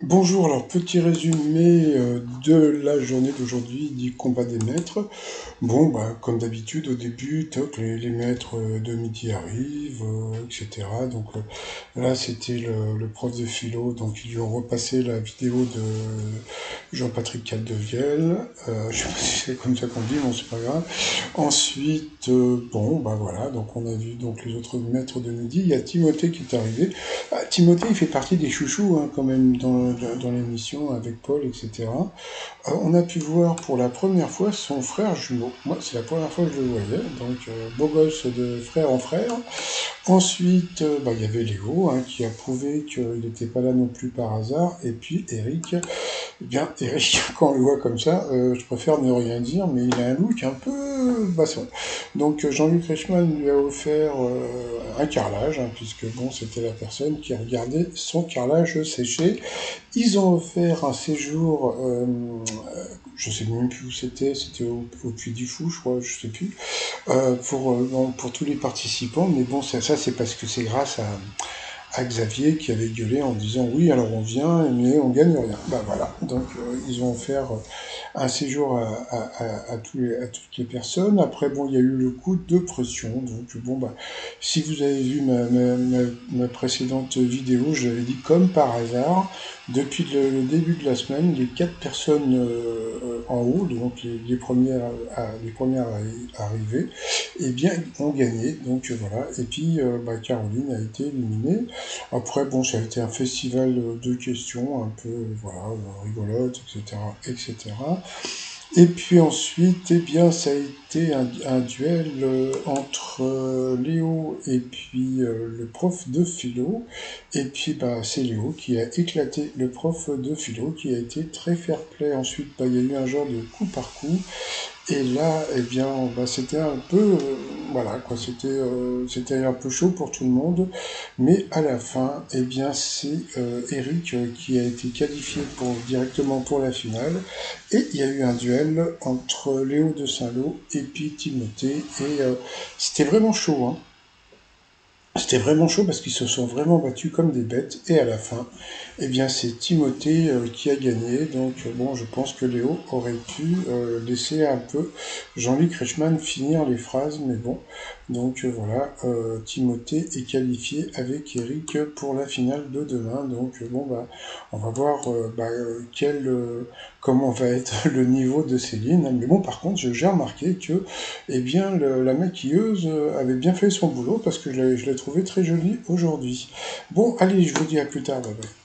Bonjour, alors petit résumé de la journée d'aujourd'hui du combat des maîtres. Bon, bah, comme d'habitude, au début, toc, les maîtres de midi arrivent, etc. Donc là, c'était le prof de philo, donc ils lui ont repassé la vidéo de Jean-Patrick Caldevielle. Je sais pas si c'est comme ça qu'on dit, bon, c'est pas grave. Ensuite, bon, bah voilà, donc on a vu donc les autres maîtres de midi. Il y a Timothée qui est arrivé. Ah, Timothée, il fait partie des chouchous hein, quand même dans l'émission avec Paul, etc. On a pu voir pour la première fois son frère jumeau. Moi, c'est la première fois que je le voyais, donc beau gosse de frère en frère. Ensuite, bah, il y avait Léo hein, qui a prouvé qu'il n'était pas là non plus par hasard. Et puis Eric, eh bien, Eric, quand on le voit comme ça, je préfère ne rien dire, mais il a un look un peu basson. Donc Jean-Luc Reichmann lui a offert un carrelage, hein, puisque bon, c'était la personne qui regardait son carrelage sécher. Ils ont offert un séjour, je sais même plus où c'était au Puy du Fou, je crois, je sais plus, bon, pour tous les participants. Mais bon, ça c'est parce que c'est grâce à Xavier qui avait gueulé en disant oui, alors on vient, mais on gagne rien. Bah voilà, donc ils ont offert un séjour à à toutes les personnes. Après, bon, il y a eu le coup de pression. Donc, bon, bah, si vous avez vu ma précédente vidéo, je l'avais dit comme par hasard, depuis le début de la semaine, les quatre personnes en haut, donc les premières arrivées, eh bien, ont gagné. Donc, voilà. Et puis, bah, Caroline a été éliminée. Après, bon, ça a été un festival de questions un peu, voilà, rigolotes, etc., etc. Et puis ensuite, eh bien, ça a été un duel entre Léo et puis le prof de philo. Et puis, bah, c'est Léo qui a éclaté le prof de philo, qui a été très fair-play. Ensuite, bah, il y a eu un genre de coup par coup. Et là, eh bien, bah, c'était un peu, voilà, quoi, c'était un peu chaud pour tout le monde. Mais à la fin, eh bien, c'est Eric qui a été qualifié directement pour la finale. Et il y a eu un duel entre Léo de Saint-Lô et puis Timothée. Et c'était vraiment chaud, hein. C'était vraiment chaud parce qu'ils se sont vraiment battus comme des bêtes. Et à la fin, eh bien, c'est Timothée qui a gagné. Donc, bon, je pense que Léo aurait pu laisser un peu Jean-Luc Reichmann finir les phrases. Mais bon, donc voilà, Timothée est qualifié avec Eric pour la finale de demain. Donc, bon, bah, on va voir comment va être le niveau de Céline. Mais bon, par contre, j'ai remarqué que eh bien, la maquilleuse avait bien fait son boulot parce que je l'ai trouvé très jolie aujourd'hui. Bon, allez, je vous dis à plus tard, bye bye.